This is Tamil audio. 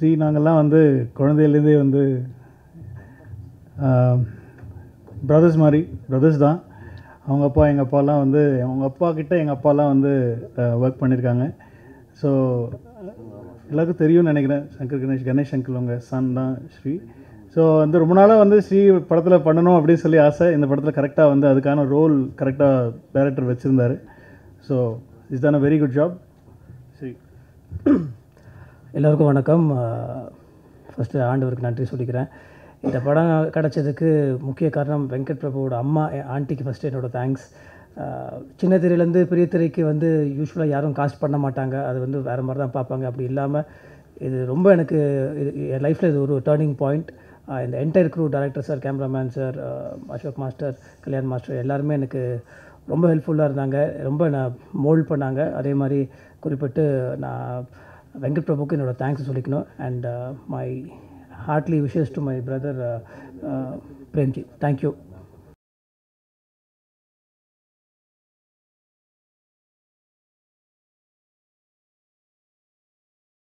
ஸ்ரீ நாங்கள்லாம் வந்து குழந்தையிலேருந்தே வந்து பிரதர்ஸ் மாதிரி, பிரதர்ஸ் தான். அவங்க அப்பா எங்கள் அப்பாலாம் வந்து அவங்க அப்பா கிட்ட எங்கள் அப்பாலாம் வந்து ஒர்க் பண்ணியிருக்காங்க. ஸோ எல்லாருக்கும் தெரியும்னு நினைக்கிறேன். கணேஷ் அங்கிள் உங்கள் சன் தான் ஸ்ரீ. ஸோ வந்து ரொம்ப நாளாக வந்து ஸ்ரீ படத்தில் பண்ணணும் அப்படின்னு சொல்லி ஆசை. இந்த படத்தில் கரெக்டாக வந்து அதுக்கான ரோல் கரெக்டாக டைரக்டர் வச்சுருந்தார். So is done a very good job Sri. எல்லோருக்கும் வணக்கம். ஃபஸ்ட்டு ஆண்டவருக்கு நன்றி சொல்லிக்கிறேன். இந்த படம் கிடச்சதுக்கு முக்கிய காரணம் வெங்கட் பிரபுவோட அம்மா ஆண்டிக்கு ஃபஸ்ட்டு என்னோடய தேங்க்ஸ். சின்ன திரையிலேருந்து பெரிய திரைக்கு வந்து யூஸ்வலாக யாரும் காஸ்ட் பண்ண மாட்டாங்க, அது வந்து வேறு மாதிரி தான் பார்ப்பாங்க. அப்படி இல்லாமல் இது ரொம்ப எனக்கு என் லைஃப்பில் இது ஒரு டேர்னிங் பாயிண்ட். இந்த entire crew, director sir, cameraman sir, Ashok master, Kalyan master எல்லாருமே எனக்கு ரொம்ப ஹெல்ப்ஃபுல்லாக இருந்தாங்க, ரொம்ப நான் மோல்ட் பண்ணாங்க. அதே மாதிரி குறிப்பிட்டு நான் வெங்கட் பிரபுக்கு என்னோடய தேங்க்ஸ் சொல்லிக்கணும். And my heartily wishes to my brother Premji. Thank you.